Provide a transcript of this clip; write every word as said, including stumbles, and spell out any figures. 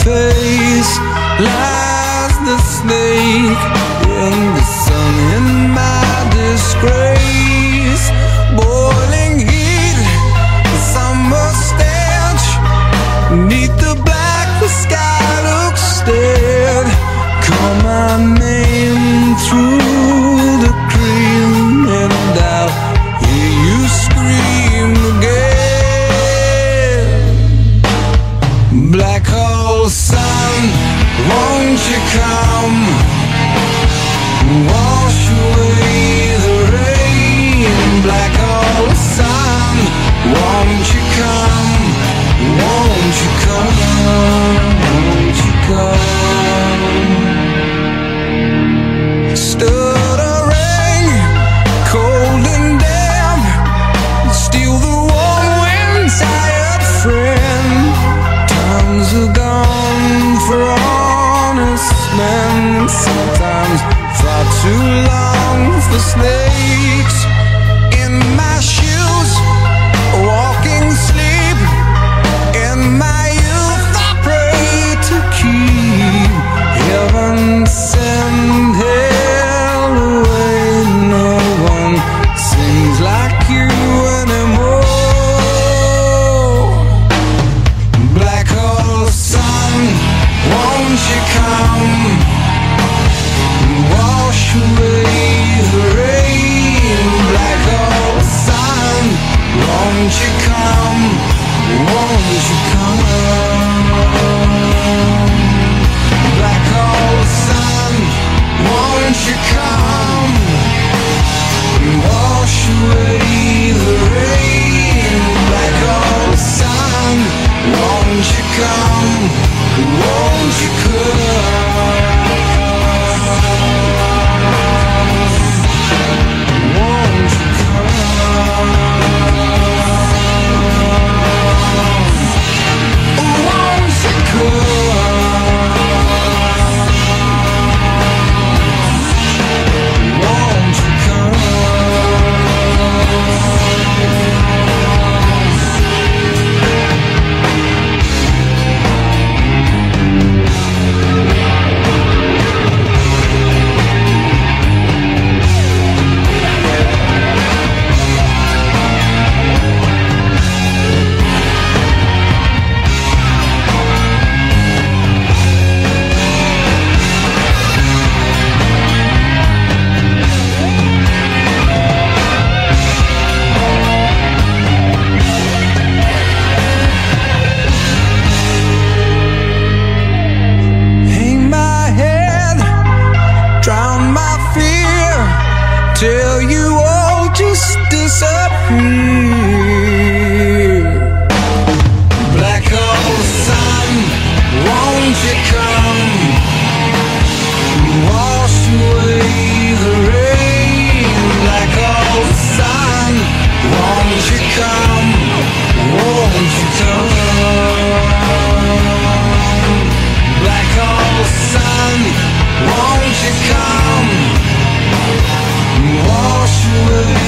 face lies the snake in the sun, in my disgrace. Boiling heat, the summer stench, neath the black the sky looks dead. Call my name through the cream and I'll hear you scream again. Black hole sun, won't you come, wash away the rain. Black hole sun, won't you come, won't you come, won't you come. Stuttering, cold and damp, steal the warm wind, tired friend. Times are gone for honest men, sometimes far too long for snakes. In my shoes, walking sleep, in my youth I pray to keep heaven send hell away. No one sings like you anymore. Black hole sun, won't you come, wash away the rain. Black hole sun, won't you come, won't you come. Black hole sun, won't you come, wash away the rain. Black hole sun, won't you come, won't you come. Won't you come? Won't you come? Won't you come? Till you all just disappear. Black hole sun, won't you come, wash away the rain. Black hole sun, won't you come, won't you come. Black hole sun, won't you come, wash away